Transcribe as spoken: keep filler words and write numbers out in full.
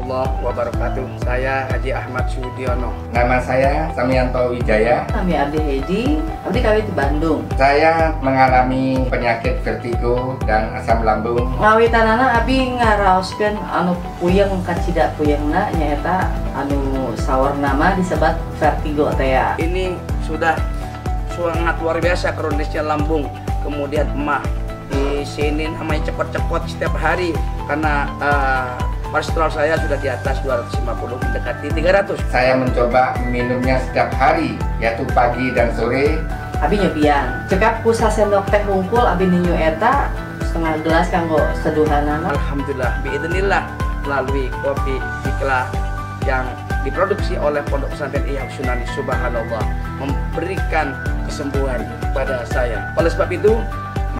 warahmatullahi wabarakatuh. Saya Haji Ahmad Sudiono. Nama saya Samianto Wijaya. Kami Abdi Hedi, Abdi kami di Bandung. Saya mengalami penyakit vertigo dan asam lambung. Ngawitanana Abi ngaraoskeun anu puyeng kacida puyengna nyaeta anu sawarna mah disebut vertigo teh ya. Ini sudah sangat luar biasa kronisnya lambung, kemudian emah di sini namanya cepot-cepot setiap hari karena uh, kolesterol saya sudah di atas dua ratus lima puluh mendekati tiga ratus. Saya mencoba minumnya setiap hari, yaitu pagi dan sore. Abi nyobian. Cekap ku sasendok teh hungkul abi ninyu eta setengah gelas kanggo seduhanana. Alhamdulillah, biidznillah melalui kopi Ikla yang diproduksi oleh Pondok Pesantren Ihya Sunani, subhanallah, memberikan kesembuhan pada saya. Oleh sebab itu,